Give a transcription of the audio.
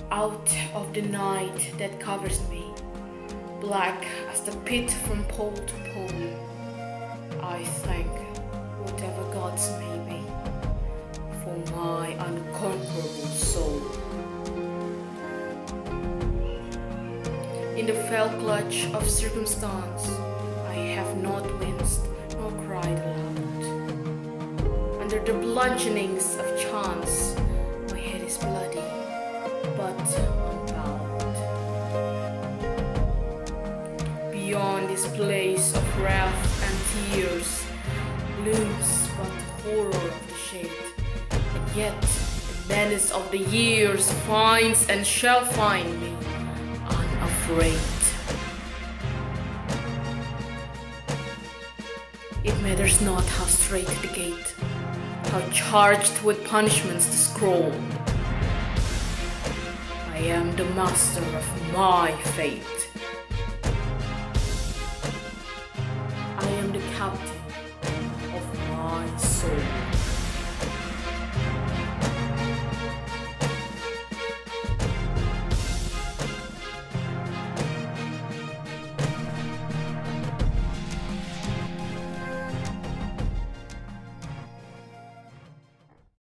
out of the night that covers me, black as the pit from pole to pole. I thank whatever gods may be for my unconquerable soul. In the fell clutch of circumstance, I have not winced nor cried aloud. Under the bludgeonings of chance, my head is bloody, but unbowed. Beyond this place of wrath and tears looms but the horror of the shade, and yet the menace of the years finds and shall find me unafraid. It matters not how straight the gate, how charged with punishments the scroll. I am the master of my fate. I am the captain